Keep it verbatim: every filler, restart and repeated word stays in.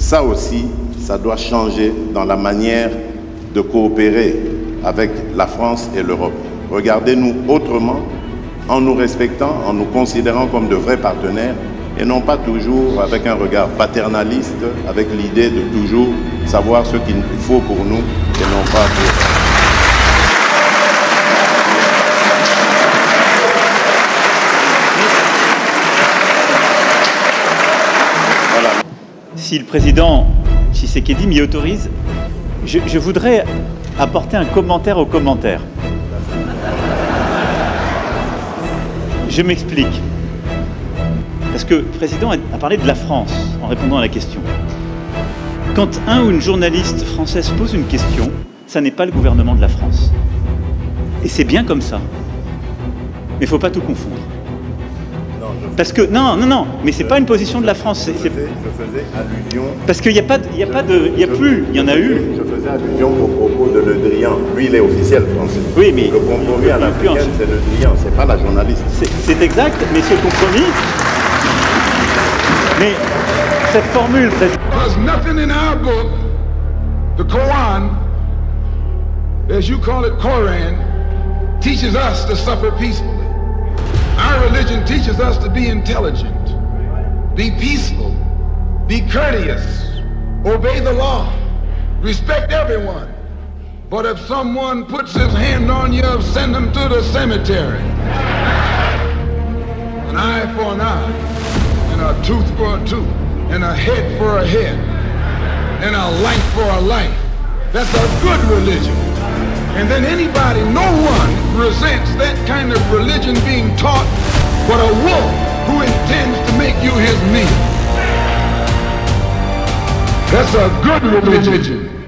Ça aussi, ça doit changer dans la manière de coopérer avec la France et l'Europe. Regardez-nous autrement, en nous respectant, en nous considérant comme de vrais partenaires, et non pas toujours avec un regard paternaliste, avec l'idée de toujours savoir ce qu'il faut pour nous et non pas pour... Voilà. Si le président Tshisekedi m'y autorise, je, je voudrais apporter un commentaire au commentaire. Je m'explique. Parce que le président a parlé de la France en répondant à la question. Quand un ou une journaliste française pose une question, ça n'est pas le gouvernement de la France. Et c'est bien comme ça. Mais il ne faut pas tout confondre. Non, je... Parce que, non, non, non, mais c'est pas une position de la France. Je faisais, je faisais allusion... Parce qu'il n'y a pas, il y a pas de, il y a plus, il y en a eu. Je faisais allusion au propos de Le Drian. Lui, il est officiel français. Oui, mais... Le compromis à l'africaine, c'est Le Drian, c'est pas la journaliste. C'est exact, mais ce compromis... Mais cette formule... There's nothing in our book, the Quran, as you call it, Quran, teaches us to suffer peacefully. Our religion teaches us to be intelligent, be peaceful, be courteous, obey the law, respect everyone. But if someone puts his hand on you, send him to the cemetery. An eye for an eye, and a tooth for a tooth, and a head for a head, and a life for a life. That's a good religion. And then anybody, no one resents that kind of religion being taught but a wolf who intends to make you his meat. That's a good religion.